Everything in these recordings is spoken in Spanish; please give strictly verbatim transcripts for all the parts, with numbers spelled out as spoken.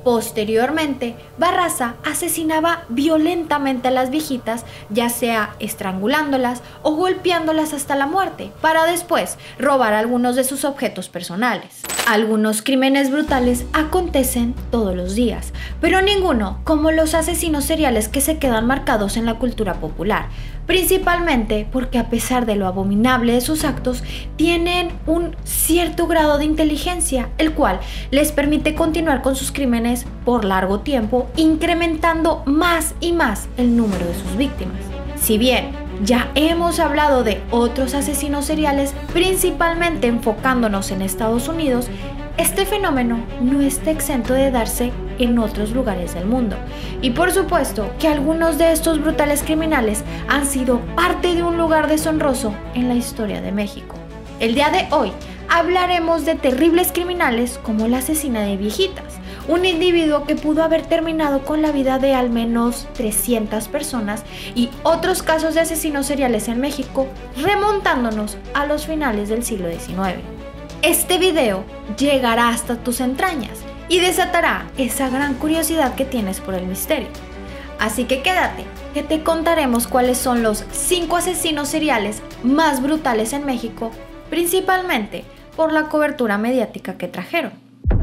Posteriormente, Barraza asesinaba violentamente a las viejitas, ya sea estrangulándolas o golpeándolas hasta la muerte, para después robar algunos de sus objetos personales. Algunos crímenes brutales acontecen todos los días, pero ninguno como los asesinos seriales que se quedan marcados en la cultura popular, principalmente porque a pesar de lo abominable de sus actos, tienen un cierto grado de inteligencia, el cual les permite continuar con sus crímenes por largo tiempo, incrementando más y más el número de sus víctimas. Si bien ya hemos hablado de otros asesinos seriales, principalmente enfocándonos en Estados Unidos, este fenómeno no está exento de darse en otros lugares del mundo. Y por supuesto que algunos de estos brutales criminales han sido parte de un lugar deshonroso en la historia de México. El día de hoy hablaremos de terribles criminales como la asesina de viejitas, un individuo que pudo haber terminado con la vida de al menos trescientas personas, y otros casos de asesinos seriales en México, remontándonos a los finales del siglo diecinueve. Este video llegará hasta tus entrañas y desatará esa gran curiosidad que tienes por el misterio. Así que quédate, que te contaremos cuáles son los cinco asesinos seriales más brutales en México, principalmente por la cobertura mediática que trajeron.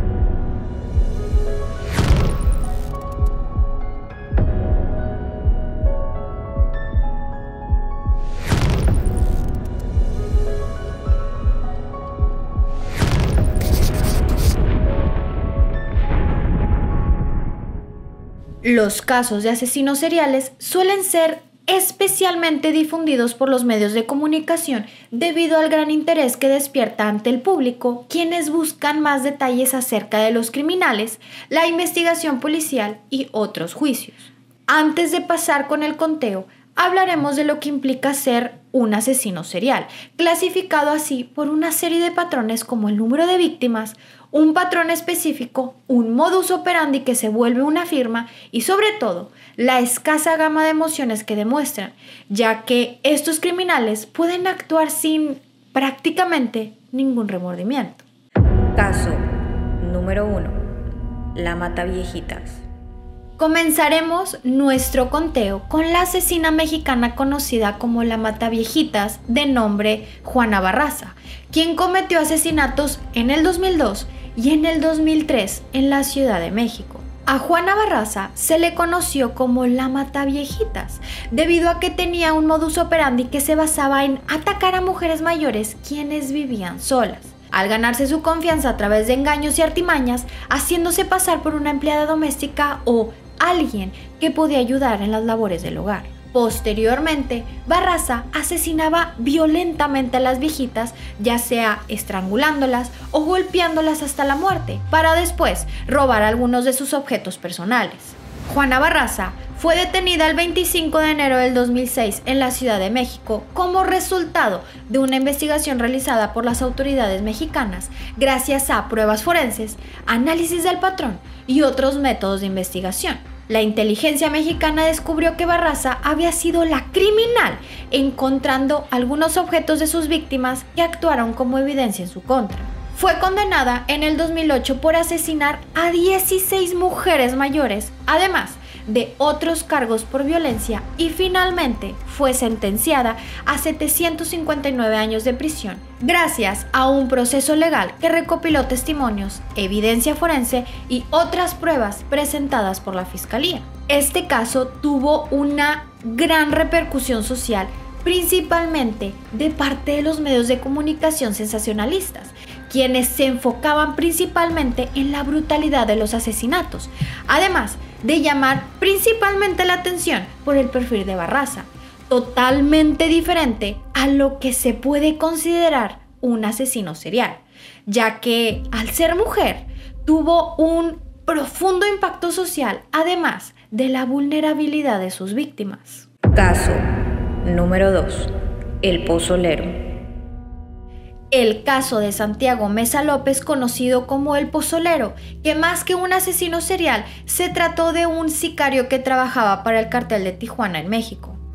Los casos de asesinos seriales suelen ser especialmente difundidos por los medios de comunicación debido al gran interés que despierta ante el público, quienes buscan más detalles acerca de los criminales, la investigación policial y otros juicios. Antes de pasar con el conteo, hablaremos de lo que implica ser un asesino serial, clasificado así por una serie de patrones como el número de víctimas, un patrón específico, un modus operandi que se vuelve una firma y sobre todo la escasa gama de emociones que demuestran, ya que estos criminales pueden actuar sin prácticamente ningún remordimiento. Caso número uno. La Mataviejitas. Comenzaremos nuestro conteo con la asesina mexicana conocida como la Mataviejitas, de nombre Juana Barraza, quien cometió asesinatos en el dos mil dos y en el dos mil tres en la Ciudad de México. A Juana Barraza se le conoció como la Mataviejitas debido a que tenía un modus operandi que se basaba en atacar a mujeres mayores quienes vivían solas, al ganarse su confianza a través de engaños y artimañas, haciéndose pasar por una empleada doméstica o alguien que podía ayudar en las labores del hogar. Posteriormente, Barraza asesinaba violentamente a las viejitas, ya sea estrangulándolas o golpeándolas hasta la muerte, para después robar algunos de sus objetos personales. Juana Barraza fue detenida el veinticinco de enero del dos mil seis en la Ciudad de México como resultado de una investigación realizada por las autoridades mexicanas gracias a pruebas forenses, análisis del patrón y otros métodos de investigación. La inteligencia mexicana descubrió que Barraza había sido la criminal, encontrando algunos objetos de sus víctimas que actuaron como evidencia en su contra. Fue condenada en el dos mil ocho por asesinar a dieciséis mujeres mayores, además de otros cargos por violencia, y finalmente fue sentenciada a setecientos cincuenta y nueve años de prisión, gracias a un proceso legal que recopiló testimonios, evidencia forense y otras pruebas presentadas por la Fiscalía. Este caso tuvo una gran repercusión social, principalmente de parte de los medios de comunicación sensacionalistas, quienes se enfocaban principalmente en la brutalidad de los asesinatos, además de llamar principalmente la atención por el perfil de Barraza, totalmente diferente a lo que se puede considerar un asesino serial, ya que al ser mujer tuvo un profundo impacto social, además de la vulnerabilidad de sus víctimas. Caso número dos. El Pozolero. El caso de Santiago Meza López, conocido como el Pozolero, que más que un asesino serial, se trató de un sicario que trabajaba para el cartel de Tijuana en México.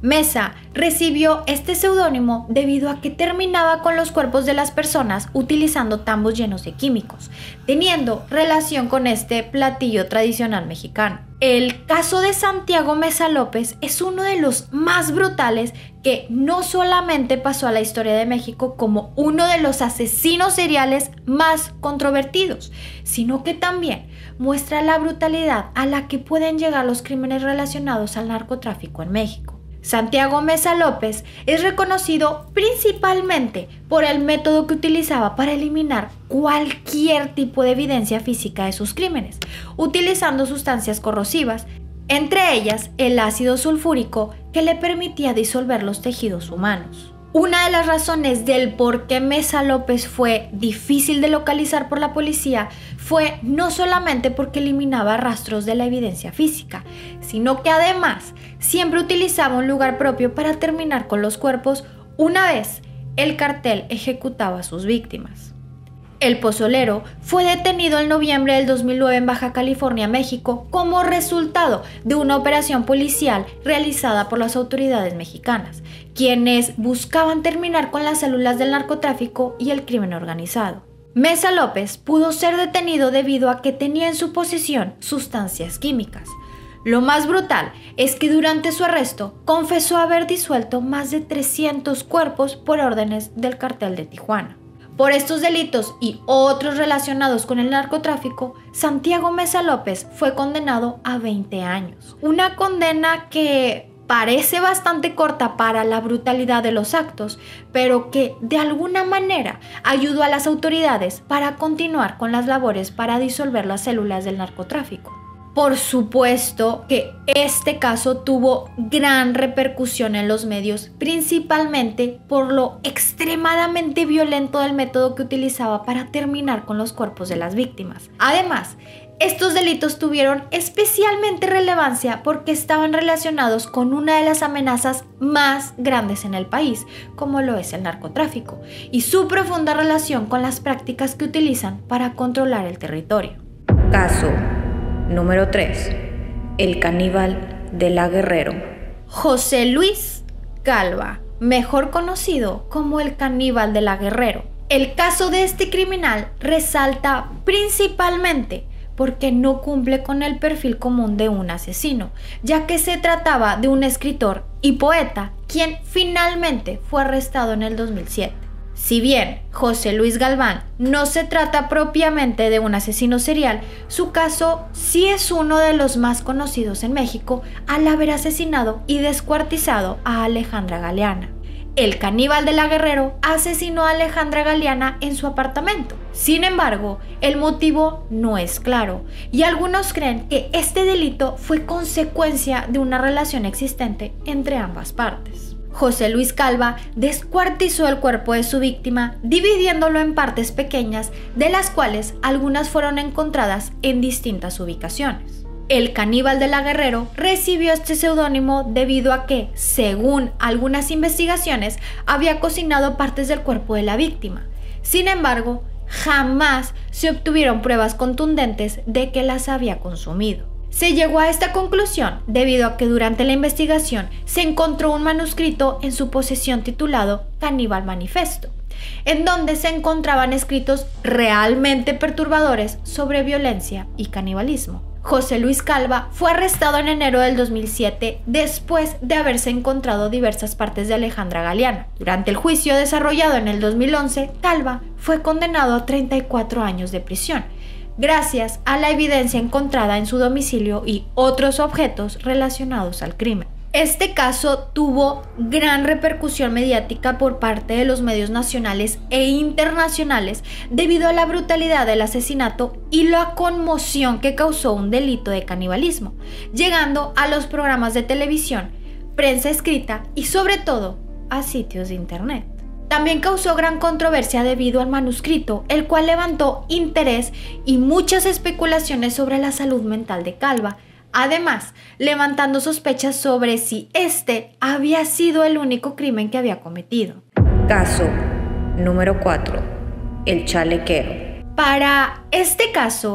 Mesa recibió este seudónimo debido a que terminaba con los cuerpos de las personas utilizando tambos llenos de químicos, teniendo relación con este platillo tradicional mexicano. El caso de Santiago Mesa López es uno de los más brutales que no solamente pasó a la historia de México como uno de los asesinos seriales más controvertidos, sino que también muestra la brutalidad a la que pueden llegar los crímenes relacionados al narcotráfico en México. Santiago Mesa López es reconocido principalmente por el método que utilizaba para eliminar cualquier tipo de evidencia física de sus crímenes, utilizando sustancias corrosivas, entre ellas el ácido sulfúrico que le permitía disolver los tejidos humanos. Una de las razones del por qué Mesa López fue difícil de localizar por la policía fue no solamente porque eliminaba rastros de la evidencia física, sino que además siempre utilizaba un lugar propio para terminar con los cuerpos una vez el cartel ejecutaba a sus víctimas. El pozolero fue detenido en noviembre del dos mil nueve en Baja California, México, como resultado de una operación policial realizada por las autoridades mexicanas, quienes buscaban terminar con las células del narcotráfico y el crimen organizado. Mesa López pudo ser detenido debido a que tenía en su posesión sustancias químicas. Lo más brutal es que durante su arresto confesó haber disuelto más de trescientos cuerpos por órdenes del cartel de Tijuana. Por estos delitos y otros relacionados con el narcotráfico, Santiago Mesa López fue condenado a veinte años. Una condena que parece bastante corta para la brutalidad de los actos, pero que de alguna manera ayudó a las autoridades para continuar con las labores para disolver las células del narcotráfico. Por supuesto que este caso tuvo gran repercusión en los medios, principalmente por lo extremadamente violento del método que utilizaba para terminar con los cuerpos de las víctimas. Además, estos delitos tuvieron especialmente relevancia porque estaban relacionados con una de las amenazas más grandes en el país, como lo es el narcotráfico, y su profunda relación con las prácticas que utilizan para controlar el territorio. Caso número tres. El caníbal de la Guerrero. José Luis Calva, mejor conocido como el caníbal de la Guerrero. El caso de este criminal resalta principalmente porque no cumple con el perfil común de un asesino, ya que se trataba de un escritor y poeta quien finalmente fue arrestado en el dos mil siete. Si bien José Luis Galván no se trata propiamente de un asesino serial, su caso sí es uno de los más conocidos en México al haber asesinado y descuartizado a Alejandra Galeana. El caníbal de la Guerrero asesinó a Alejandra Galeana en su apartamento. Sin embargo, el motivo no es claro y algunos creen que este delito fue consecuencia de una relación existente entre ambas partes. José Luis Calva descuartizó el cuerpo de su víctima, dividiéndolo en partes pequeñas, de las cuales algunas fueron encontradas en distintas ubicaciones. El caníbal de la Guerrero recibió este seudónimo debido a que, según algunas investigaciones, había cocinado partes del cuerpo de la víctima. Sin embargo, jamás se obtuvieron pruebas contundentes de que las había consumido. Se llegó a esta conclusión debido a que durante la investigación se encontró un manuscrito en su posesión titulado Caníbal Manifesto, en donde se encontraban escritos realmente perturbadores sobre violencia y canibalismo. José Luis Calva fue arrestado en enero del dos mil siete después de haberse encontrado diversas partes de Alejandra Galeana. Durante el juicio desarrollado en el dos mil once, Calva fue condenado a treinta y cuatro años de prisión, gracias a la evidencia encontrada en su domicilio y otros objetos relacionados al crimen. Este caso tuvo gran repercusión mediática por parte de los medios nacionales e internacionales debido a la brutalidad del asesinato y la conmoción que causó un delito de canibalismo, llegando a los programas de televisión, prensa escrita y sobre todo a sitios de internet. También causó gran controversia debido al manuscrito, el cual levantó interés y muchas especulaciones sobre la salud mental de Calva, además levantando sospechas sobre si este había sido el único crimen que había cometido. Caso número cuatro. El chalequero. Para este caso,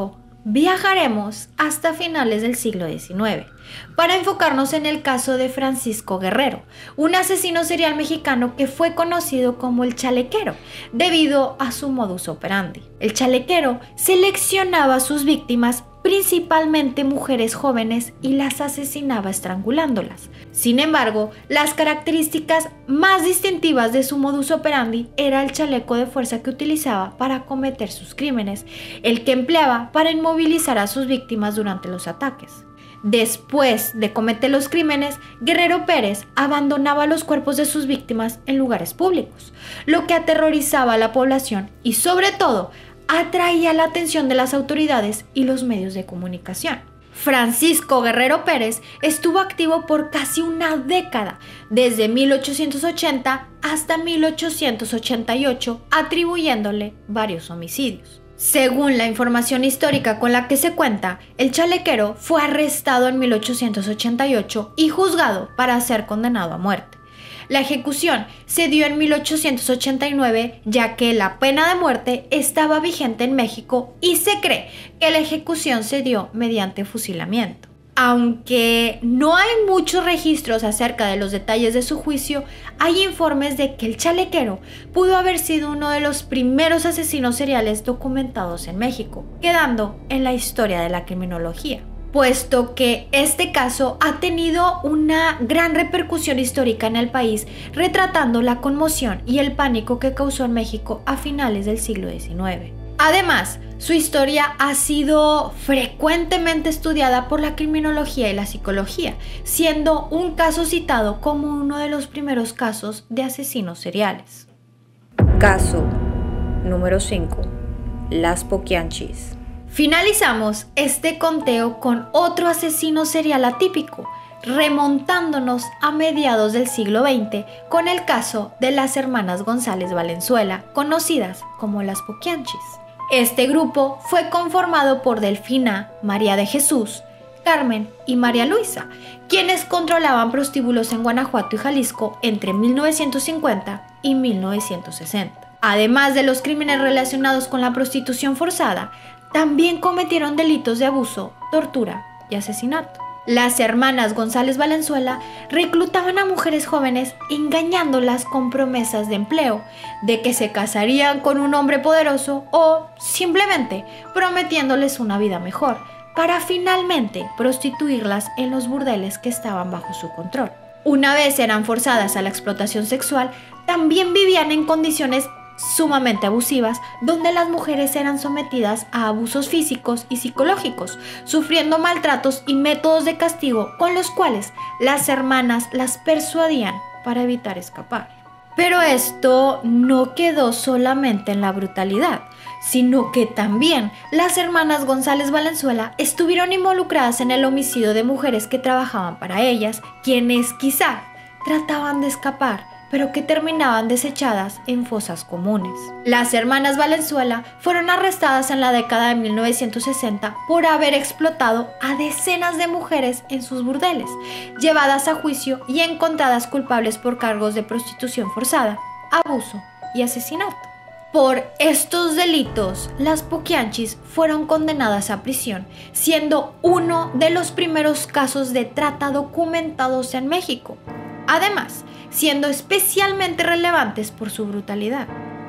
viajaremos hasta finales del siglo diecinueve para enfocarnos en el caso de Francisco Guerrero, un asesino serial mexicano que fue conocido como el chalequero debido a su modus operandi. El chalequero seleccionaba a sus víctimas, principalmente mujeres jóvenes, y las asesinaba estrangulándolas. Sin embargo, las características más distintivas de su modus operandi era el chaleco de fuerza que utilizaba para cometer sus crímenes, el que empleaba para inmovilizar a sus víctimas durante los ataques. Después de cometer los crímenes, Guerrero Pérez abandonaba los cuerpos de sus víctimas en lugares públicos, lo que aterrorizaba a la población y, sobre todo, atraía la atención de las autoridades y los medios de comunicación. Francisco Guerrero Pérez estuvo activo por casi una década, desde mil ochocientos ochenta hasta mil ochocientos ochenta y ocho, atribuyéndole varios homicidios. Según la información histórica con la que se cuenta, el chalequero fue arrestado en mil ochocientos ochenta y ocho y juzgado para ser condenado a muerte. La ejecución se dio en mil ochocientos ochenta y nueve, ya que la pena de muerte estaba vigente en México y se cree que la ejecución se dio mediante fusilamiento. Aunque no hay muchos registros acerca de los detalles de su juicio, hay informes de que el chalequero pudo haber sido uno de los primeros asesinos seriales documentados en México, quedando en la historia de la criminología, puesto que este caso ha tenido una gran repercusión histórica en el país, retratando la conmoción y el pánico que causó en México a finales del siglo diecinueve. Además, su historia ha sido frecuentemente estudiada por la criminología y la psicología, siendo un caso citado como uno de los primeros casos de asesinos seriales. Caso número cinco. Las Poquianchis. Finalizamos este conteo con otro asesino serial atípico, remontándonos a mediados del siglo veinte con el caso de las hermanas González Valenzuela, conocidas como las Poquianchis. Este grupo fue conformado por Delfina, María de Jesús, Carmen y María Luisa, quienes controlaban prostíbulos en Guanajuato y Jalisco entre mil novecientos cincuenta y mil novecientos sesenta. Además de los crímenes relacionados con la prostitución forzada, también cometieron delitos de abuso, tortura y asesinato. Las hermanas González Valenzuela reclutaban a mujeres jóvenes engañándolas con promesas de empleo, de que se casarían con un hombre poderoso o simplemente prometiéndoles una vida mejor, para finalmente prostituirlas en los burdeles que estaban bajo su control. Una vez eran forzadas a la explotación sexual, también vivían en condiciones sumamente abusivas, donde las mujeres eran sometidas a abusos físicos y psicológicos, sufriendo maltratos y métodos de castigo con los cuales las hermanas las persuadían para evitar escapar. Pero esto no quedó solamente en la brutalidad, sino que también las hermanas González Valenzuela estuvieron involucradas en el homicidio de mujeres que trabajaban para ellas, quienes quizá trataban de escapar, pero que terminaban desechadas en fosas comunes. Las hermanas Valenzuela fueron arrestadas en la década de mil novecientos sesenta por haber explotado a decenas de mujeres en sus burdeles, llevadas a juicio y encontradas culpables por cargos de prostitución forzada, abuso y asesinato. Por estos delitos, las Poquianchis fueron condenadas a prisión, siendo uno de los primeros casos de trata documentados en México. Además, siendo especialmente relevantes por su brutalidad.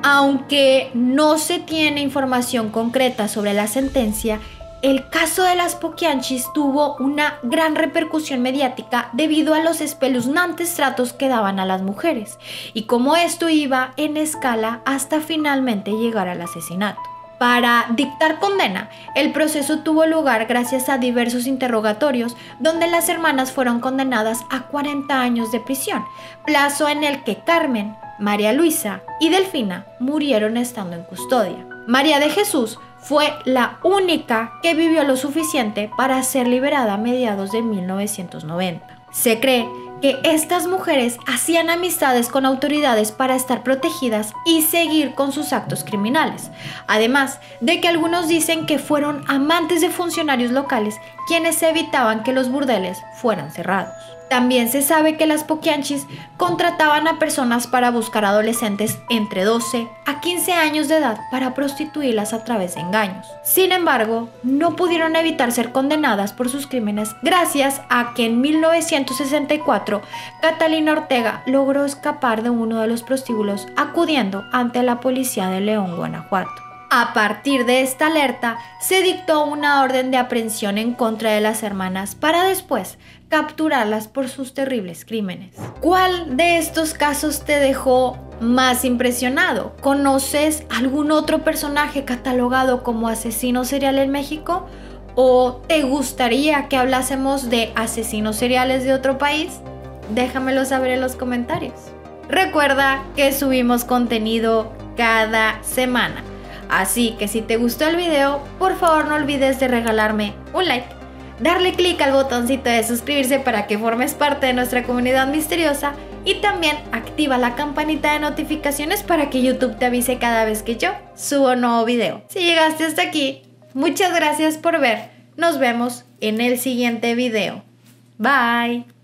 Aunque no se tiene información concreta sobre la sentencia, el caso de las Poquianchis tuvo una gran repercusión mediática debido a los espeluznantes tratos que daban a las mujeres, y cómo esto iba en escala hasta finalmente llegar al asesinato. Para dictar condena, el proceso tuvo lugar gracias a diversos interrogatorios donde las hermanas fueron condenadas a cuarenta años de prisión, plazo en el que Carmen, María Luisa y Delfina murieron estando en custodia. María de Jesús fue la única que vivió lo suficiente para ser liberada a mediados de mil novecientos noventa. Se cree que estas mujeres hacían amistades con autoridades para estar protegidas y seguir con sus actos criminales, además de que algunos dicen que fueron amantes de funcionarios locales quienes evitaban que los burdeles fueran cerrados. También se sabe que las Poquianchis contrataban a personas para buscar adolescentes entre doce a quince años de edad para prostituirlas a través de engaños. Sin embargo, no pudieron evitar ser condenadas por sus crímenes gracias a que en mil novecientos sesenta y cuatro Catalina Ortega logró escapar de uno de los prostíbulos acudiendo ante la policía de León, Guanajuato. A partir de esta alerta, se dictó una orden de aprehensión en contra de las hermanas para después capturarlas por sus terribles crímenes. ¿Cuál de estos casos te dejó más impresionado? ¿Conoces algún otro personaje catalogado como asesino serial en México? ¿O te gustaría que hablásemos de asesinos seriales de otro país? Déjamelo saber en los comentarios. Recuerda que subimos contenido cada semana. Así que si te gustó el video, por favor no olvides de regalarme un like, darle clic al botoncito de suscribirse para que formes parte de nuestra comunidad misteriosa y también activa la campanita de notificaciones para que YouTube te avise cada vez que yo subo un nuevo video. Si llegaste hasta aquí, muchas gracias por ver. Nos vemos en el siguiente video. Bye.